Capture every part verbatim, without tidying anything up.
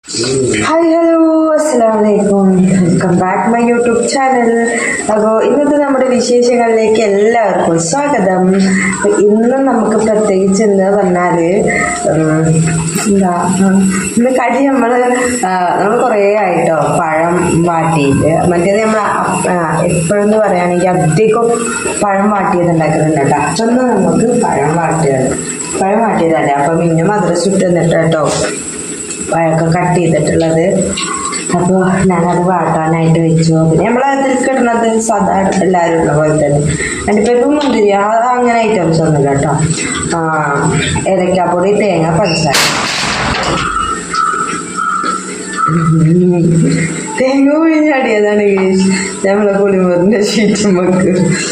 Hi hello അസ്സലാമലൈക്കും, welcome back my YouTube channel. അപ്പോൾ ഇന്നത്തെ നമ്മുടെ വിശേഷങ്ങളിലേക്ക് എല്ലാവർക്കും സ്വാഗതം. ഇന്നും നമുക്ക് പ്രത്യേകിച്ച് എന്താ പറഞ്ഞാൽ എന്താ ഇന്ന് കടി നമ്മൾ നമ്മൾ കുറേ ആയിട്ടോ പഴം വാട്ടിയിട്ട്, മറ്റേത് നമ്മൾ എപ്പോഴെന്ന് പറയുകയാണെങ്കിൽ അധികം പഴം വാട്ടിയത് ഉണ്ടാക്കുന്നുണ്ട് കേട്ടോ. അപ്പം നമുക്ക് പഴം വാട്ടിയത് പഴം വാട്ടിയതല്ലേ അപ്പം പിന്നെ മദ്രസ ഇട്ട് തന്നിട്ട് കേട്ടോ പഴമൊക്കെ കട്ട് ചെയ്തിട്ടുള്ളത്. അപ്പോൾ ഞാനത് വാട്ടാനായിട്ട് വെച്ചു. പിന്നെ നമ്മൾ അതിൽ കിടന്നത് സാധാ എല്ലാവരും ഉള്ള പോലെ തന്നെ രണ്ടുപേർക്കും മുന്തിരി അങ്ങനെ ഐറ്റംസ് ഒന്നുമില്ല കേട്ടോ. ഏലക്കാപ്പൊടി, തേങ്ങ, പഞ്ചസാര. തേങ്ങ പൊഴിഞ്ഞാടിയതാണ് നമ്മളെ പുളിമൂറിൻ്റെ ഷീറ്റുമ്പക്ക്.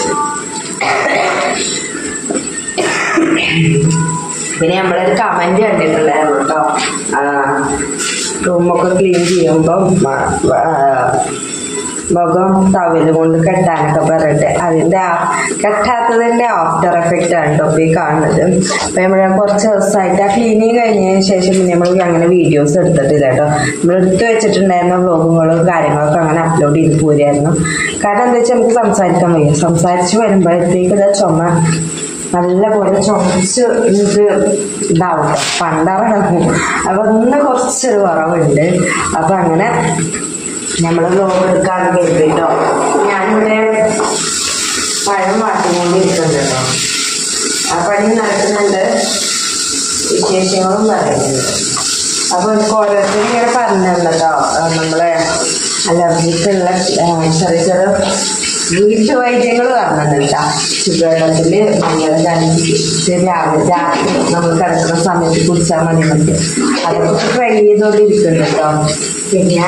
പിന്നെ നമ്മളൊരു കമന്റ് കണ്ടിട്ടുണ്ടായിരുന്നു കേട്ടോ, റൂമൊക്കെ ക്ലീൻ ചെയ്യുമ്പം മുഖം ടവല് കൊണ്ട് കെട്ടാനൊക്കെ പറഞ്ഞിട്ട് അതിൻ്റെ കെട്ടാത്തതിൻ്റെ ആഫ്റ്റർ എഫക്റ്റ് ആണ് കേട്ടോ ഈ കാണുന്നത്. അപ്പം നമ്മൾ കുറച്ച് ദിവസമായിട്ട് ആ ക്ലീനിങ് കഴിഞ്ഞതിന് ശേഷം പിന്നെ നമ്മൾ അങ്ങനെ വീഡിയോസ് എടുത്തിട്ടില്ല കേട്ടോ. നമ്മൾ എടുത്ത് വെച്ചിട്ടുണ്ടായിരുന്ന വ്ലോഗുകളും കാര്യങ്ങളൊക്കെ അങ്ങനെ അപ്ലോഡ് ചെയ്ത് പോരായിരുന്നു. കാരണം എന്താ വെച്ചാൽ നമുക്ക് സംസാരിക്കാൻ വയ്യ. സംസാരിച്ച് വരുമ്പോഴത്തേക്ക് ഇതാ ചുമ നല്ല പോലെ ചുമച്ച് ഇത് ഇതാവും, പണ്ടറങ്ങും. അപ്പൊ ഇന്ന് കുറച്ചൊരു കുറവുണ്ട്. അപ്പൊ അങ്ങനെ നമ്മള് വ്ലോഗ് എടുക്കാൻ കരുതിട്ടോ. ഞാനിവിടെ പഴം വാട്ടിക്കൊണ്ടിരിക്കുന്നുണ്ട് കേട്ടോ. ആ പണി നടക്കുന്നുണ്ട്, വിശേഷങ്ങളും പറയുന്നുണ്ട്. അപ്പൊ എനിക്ക് ഓരോരുത്തരും ഇങ്ങനെ പറഞ്ഞിട്ടുണ്ട് കേട്ടോ, നമ്മളെ അലർജിക്കുള്ള ചെറിയ ചെറിയ വീട്ടുവൈദ്യങ്ങൾ പറഞ്ഞിട്ടാ. ചുടുവെള്ളത്തില് മഞ്ഞൾ കലക്കി രാവിലെ രാത്രി നമ്മൾ കിടക്കുന്ന സമയത്ത് കുടിച്ചാൽ മതി മതി. അതൊക്കെ ട്രൈ ചെയ്തോണ്ടിരിക്കുന്നുണ്ട് കേട്ടോ. പിന്നെ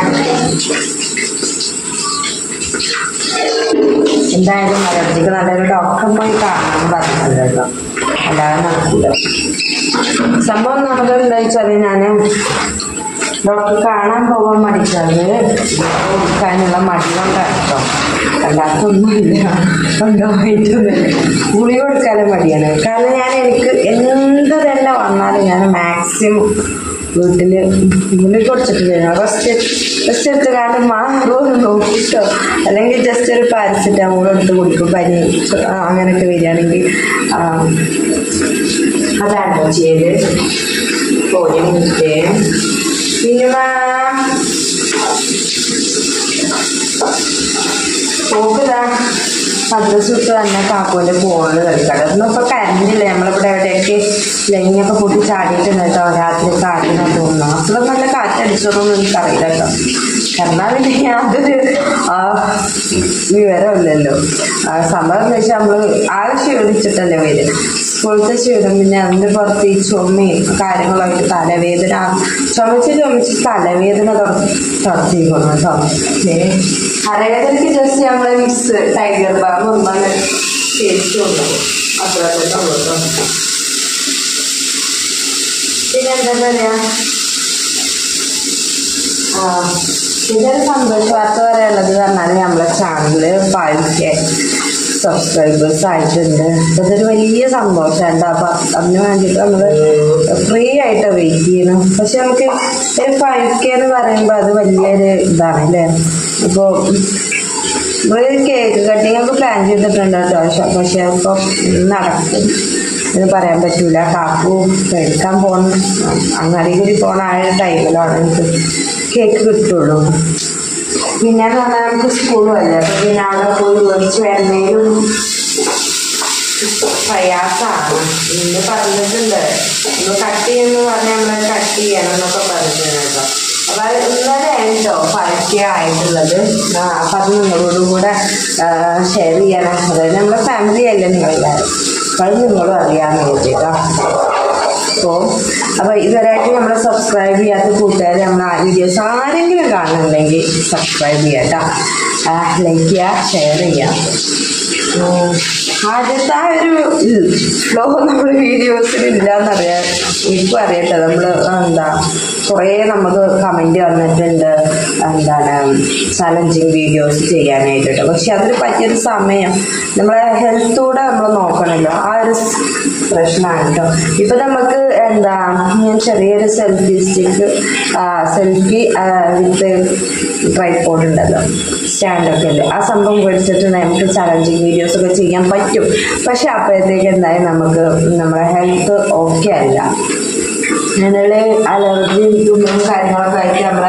എന്തായാലും അലർജിക്ക് നല്ലൊരു ഡോക്ടറെ പോയി കാണാൻ പറഞ്ഞിട്ടുണ്ട് കേട്ടോ, അല്ലാതെ നടക്കില്ല. സംഭവം നമുക്ക് എന്താ വെച്ചാൽ ഞാൻ ഡോക്ടർ കാണാൻ പോകാൻ മടിച്ചത് കൊടുക്കാനുള്ള മടി കൊണ്ടാണ് കേട്ടോ, അല്ലാത്തൊന്നുമില്ല. കൊണ്ടുപോയിട്ടൊന്നുമില്ല, ഗുളിക കൊടുക്കാനും മടിയാണ്. കാരണം ഞാൻ എനിക്ക് എന്ത് തന്നെ വന്നാലും ഞാൻ മാക്സിമം വീട്ടില് ഗുളിക കൊടുത്തിട്ടില്ല. റെസ്റ്റ് റെസ്റ്റ് എടുത്ത് കാരണം മാറുമെന്ന് നോക്കിട്ടോ, അല്ലെങ്കിൽ ജസ്റ്റ് ഒരു പാരസിറ്റമോൾ എടുത്ത് കൊടുക്കും പനി അങ്ങനെയൊക്കെ വരികയാണെങ്കിൽ. അതാണ് ചെയ്ത് പോയി മുട്ടേ. പിന്നെ പോക്കുതാ മദ്രസ വിട്ട് തന്നെ കാക്കുവിൻ്റെ ഫോണിൽ കളിക്കാറ്. ഒന്നും ഇപ്പൊ കരണ്ടില്ല. നമ്മളിവിടെ എവിടെയൊക്കെ ലൈനൊക്കെ പൊട്ടി ചാടിയിട്ടുണ്ട് കേട്ടോ. രാത്രി കാറ്റിനാ തോന്നുന്നു. അത്ര നല്ല കാറ്റടിച്ചോന്നൊന്നും എനിക്കറിയില്ല കേട്ടോ. കാരണം പിന്നെ അതൊരു വിവരമില്ലല്ലോ. സംഭവം എന്ന് വെച്ചാൽ നമ്മള് ആകെ ക്ഷീണിച്ചിട്ടല്ലേ വരും. സ്കൂളത്തെ ക്ഷീണം, പിന്നെ അതിൻ്റെ പുറത്ത് ഈ ചുമയും കാര്യങ്ങളായിട്ട് തലവേദന, ചുമച്ച് ചുമച്ച് തലവേദന തുടച്ചിരിക്കുന്നു കേട്ടോ. തലവേദനയ്ക്ക് ജസ്റ്റ് നമ്മളെ മിക്സ് ടൈഗർ ബാം ഒന്നാണ് ടേസ്റ്റ് ഉണ്ടാവും. അത്ര തന്നെ ഉള്ളൂ. പിന്നെ എന്താ പറയാ, ആ ഇതൊരു സന്തോഷ വാർത്ത പറയാനുള്ളത് പറഞ്ഞാൽ നമ്മളെ ചാനലില് ഫൈവ് കെ സബ്സ്ക്രൈബേഴ്സ് ആയിട്ടുണ്ട്. അതൊരു വലിയ സന്തോഷമുണ്ട്. അപ്പൊ അതിന് വേണ്ടിയിട്ട് നമ്മള് ഫ്രീ ആയിട്ട് വെയിറ്റ് ചെയ്യണം. പക്ഷെ നമുക്ക് ഒരു ഫൈവ് കെ എന്ന് പറയുമ്പോ അത് വലിയൊരു ഇതാണ് അല്ലേ. ഇപ്പൊ നമ്മള് കേക്ക് കട്ടിങ് ഒക്കെ പ്ലാൻ ചെയ്തിട്ടുണ്ട് കേട്ടോ. പക്ഷെ ഇപ്പൊ നടക്കും എന്ന് പറയാൻ പറ്റൂല. കാക്കു എടുക്കാൻ പോണ അങ്ങാടി കൂടി പോണ ആ ടൈമിലാണ് എനിക്ക് കേക്ക് കിട്ടുള്ളൂ. പിന്നെ എന്ന് പറഞ്ഞാൽ നമുക്ക് സ്കൂളും അല്ലേ. അപ്പൊ പിന്നെ അവിടെ പോയി മേടിച്ച് വരുന്നതിലും പ്രയാസമാണ്. ഇന്ന് പറഞ്ഞിട്ടുണ്ട് നമ്മൾ കട്ട് ചെയ്യുമെന്ന് പറഞ്ഞാൽ നമ്മൾ കട്ട് ചെയ്യണം എന്നൊക്കെ പറഞ്ഞിട്ടുണ്ട് കേട്ടോ. അപ്പൊ അത് ഇന്നലെയാണ് കേട്ടോ ഫൈവ് ആയിട്ടുള്ളത്. അപ്പൊ അത് നിങ്ങളോടും കൂടെ ഷെയർ ചെയ്യണം. അതായത് നമ്മുടെ ഫാമിലി അല്ലേ നിങ്ങളെല്ലാവരും, അപ്പൊ അത് നിങ്ങളും അറിയാമെന്ന് ചോദിച്ചേട്ടോ. അപ്പോൾ അപ്പോൾ ഇതുവരെയായിട്ട് നമ്മളെ സബ്സ്ക്രൈബ് ചെയ്യാത്ത കൂട്ടുകാർ നമ്മൾ ആ വീഡിയോസ് ആരെങ്കിലും കാണുന്നുണ്ടെങ്കിൽ സബ്സ്ക്രൈബ് ചെയ്യാം കേട്ടോ. ലൈക്ക് ചെയ്യുക, ഷെയർ ചെയ്യുക. ആദ്യത്തെ ആ ഒരു ഫ്ലോ നമ്മൾ വീഡിയോസിൽ ഇല്ലയെന്നറിയാം. എനിക്കും അറിയട്ടെ. നമ്മൾ എന്താ കുറേ നമുക്ക് കമൻറ്റ് വന്നിട്ടുണ്ട്, എന്താണ് ചലഞ്ചിങ് വീഡിയോസ് ചെയ്യാനായിട്ട് കേട്ടോ. പക്ഷെ അതിന് പറ്റിയൊരു സമയം നമ്മളെ ഹെൽത്തൂടെ നമ്മൾ നോക്കണമല്ലോ, ആ ഒരു പ്രശ്നമാണ് കേട്ടോ. ഇപ്പൊ നമുക്ക് എന്താ ഞാൻ ചെറിയൊരു selfie stick selfie with tripod ഉണ്ടല്ലോ, സ്റ്റാൻഡൊക്കെ അല്ലേ, ആ സംഭവം മേടിച്ചിട്ട് നമുക്ക് ചലഞ്ചിങ് വീഡിയോസ് ഒക്കെ ചെയ്യാൻ പറ്റും. പക്ഷെ അപ്പോഴത്തേക്ക് എന്തായാലും നമുക്ക് നമ്മുടെ ഹെൽത്ത് ഓക്കെ അല്ല. അങ്ങനെയുള്ള അലർജി തുമ്പും കാര്യങ്ങളൊക്കെ ആയിട്ട് നമ്മളെ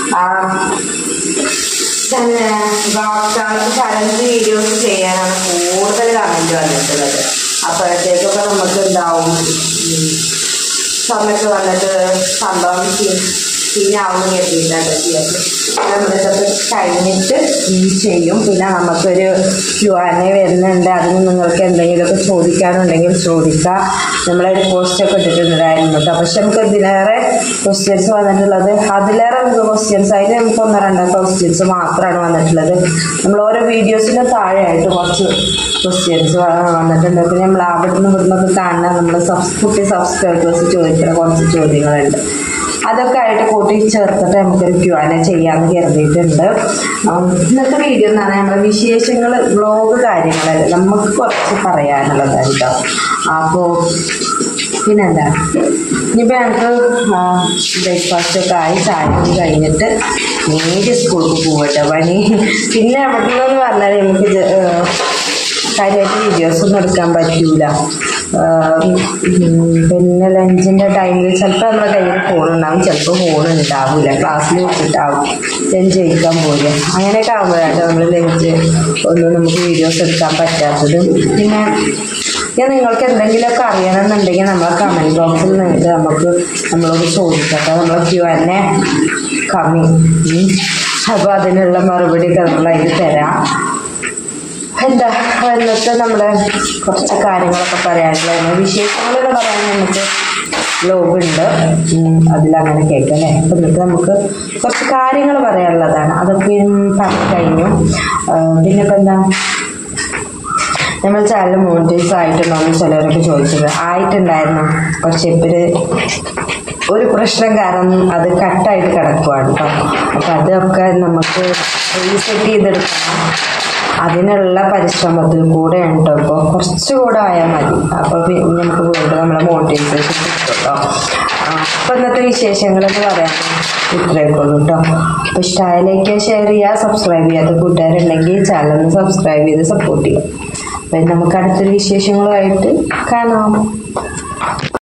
ചലഞ്ച് വീഡിയോസ് ചെയ്യാനാണ് കൂടുതൽ കമന്റ് വന്നിട്ടുള്ളത്. അപ്പോഴത്തേക്കൊക്കെ നമുക്ക് ഉണ്ടാവും സമയത്ത് വന്നിട്ട് സംഭവം ശരിയാവുന്ന കരുതിയിട്ടാണ് ചെയ്യാറ്. നമ്മളിതൊക്കെ കഴിഞ്ഞിട്ട് ചെയ്യും. പിന്നെ നമുക്കൊരു ക്യു ആൻഡ് എ വരുന്നുണ്ട്, അതിന് നിങ്ങൾക്ക് എന്തെങ്കിലുമൊക്കെ ചോദിക്കാനുണ്ടെങ്കിൽ ചോദിക്കാം. നമ്മളൊരു പോസ്റ്റൊക്കെ ഇട്ടിട്ടുണ്ടായിരുന്നു കേട്ടോ. പക്ഷെ നമുക്ക് ഇതിലേറെ ക്വസ്റ്റ്യൻസ് വന്നിട്ടുള്ളത്, അതിലേറെ നമുക്ക് ക്വസ്റ്റ്യൻസ് അതിന് നമുക്ക് ഒന്നോ രണ്ടോ ക്വസ്റ്റ്യൻസ് മാത്രമാണ് വന്നിട്ടുള്ളത്. നമ്മൾ ഓരോ വീഡിയോസിന് താഴെയായിട്ട് കുറച്ച് ക്വസ്റ്റ്യൻസ് വന്നിട്ടുണ്ട്. പിന്നെ നമ്മൾ അവിടെ നിന്ന് ഇവിടുന്നൊക്കെ കാണുന്ന നമ്മൾ സബ് കുട്ടി സബ്സ്ക്രൈബേഴ്സ് ചോദിക്കുന്ന കുറച്ച് ചോദ്യങ്ങളുണ്ട്. അതൊക്കെ ആയിട്ട് കൂട്ടി ചേർത്തിട്ട് നമുക്കൊരു ക്യു ആൻഡ് എ ചെയ്യാമെന്ന് കരുതിയിട്ടുണ്ട്. ഇന്നത്തെ വീഡിയോ എന്ന് പറഞ്ഞാൽ നമ്മുടെ വിശേഷങ്ങൾ വ്ലോഗ് കാര്യങ്ങളല്ല നമുക്ക് കുറച്ച് പറയാനുള്ളതായിട്ടോ. അപ്പോൾ പിന്നെന്താ ഇനിയിപ്പോൾ ഞങ്ങൾക്ക് ബ്രേക്ക്ഫാസ്റ്റൊക്കെ ആയി ചായ കഴിഞ്ഞിട്ട് നേരെ സ്കൂളിൽ പോകട്ടെ പണി. പിന്നെ അവിടെ നിന്നെന്ന് പറഞ്ഞാൽ നമുക്ക് കാര്യമായിട്ട് വീഡിയോസ് ഒന്നും എടുക്കാൻ പറ്റൂല. പിന്നെ ലഞ്ചിൻ്റെ ടൈമിൽ ചിലപ്പോൾ നമ്മുടെ കയ്യിൽ ഫോണുണ്ടാവും, ചിലപ്പോൾ ഫോൺ ഉണ്ടാവില്ല, ക്ലാസ്സിൽ വെച്ചിട്ടാവും ലഞ്ച് കഴിക്കാൻ പോവുക. അങ്ങനെയൊക്കെ ആകുമ്പോഴാണ് നമ്മൾ ലഞ്ച് ഒന്നും നമുക്ക് വീഡിയോസ് എടുക്കാൻ പറ്റാത്തത്. പിന്നെ ഞാൻ നിങ്ങൾക്ക് എന്തെങ്കിലുമൊക്കെ അറിയണമെന്നുണ്ടെങ്കിൽ നമ്മളെ കമൻറ്റ് ബോക്സിൽ നിന്നിട്ട് നമുക്ക് നമ്മളോട് ചോദിക്കട്ടെ. നമ്മളെ ക്യു ആൻഡ് എ കമ്മി, അപ്പോൾ അതിനുള്ള മറുപടിയൊക്കെ നമ്മൾ അതിൽ തരാം. എന്താ ഇന്നത്തെ നമ്മുടെ കുറച്ച് കാര്യങ്ങളൊക്കെ പറയാനുള്ളത്, വിശേഷങ്ങളൊക്കെ പറയാൻ നമുക്ക് വ്ലോഗുണ്ട്, അതിലങ്ങനെ കേൾക്കാം അല്ലേ. അപ്പം എന്നിട്ട് നമുക്ക് കുറച്ച് കാര്യങ്ങൾ പറയാനുള്ളതാണ്, അതൊക്കെ പറഞ്ഞു കഴിഞ്ഞു. പിന്നെ ഇപ്പം എന്താ നമ്മൾ ചാനൽ മോണിറ്റൈസ് ആയിട്ടുണ്ടോ എന്ന് ചിലരൊക്കെ ചോദിച്ചത്. ആയിട്ടുണ്ടായിരുന്നു, പക്ഷെ ഇപ്പൊരു ഒരു പ്രശ്നം കാരണം അത് കട്ടായിട്ട് കിടക്കുവാണ് കേട്ടോ. അപ്പം അതൊക്കെ നമുക്ക് റീസെറ്റ് ചെയ്തെടുക്കണം. അതിനുള്ള പരിശ്രമത്തിൽ കൂടെ ഉണ്ട്. അപ്പോൾ കുറച്ചുകൂടെ ആയാൽ മതി. അപ്പോൾ നമുക്ക് വീണ്ടും നമ്മളെ മോട്ടിവേഷൻ കിട്ടും കേട്ടോ. അപ്പം ഇന്നത്തെ വിശേഷങ്ങളെന്ന് പറയാൻ ഇത്രയൊക്കെ ഉള്ളൂ കേട്ടോ. അപ്പോൾ ഇഷ്ടമായ ലൈക്ക് ഷെയർ ചെയ്യുക. സബ്സ്ക്രൈബ് ചെയ്യാത്ത കൂട്ടുകാരുണ്ടെങ്കിൽ ചാനൽ സബ്സ്ക്രൈബ് ചെയ്ത് സപ്പോർട്ട് ചെയ്യും. അപ്പം നമുക്ക് അടുത്തൊരു വിശേഷങ്ങളുമായിട്ട് കാണാം.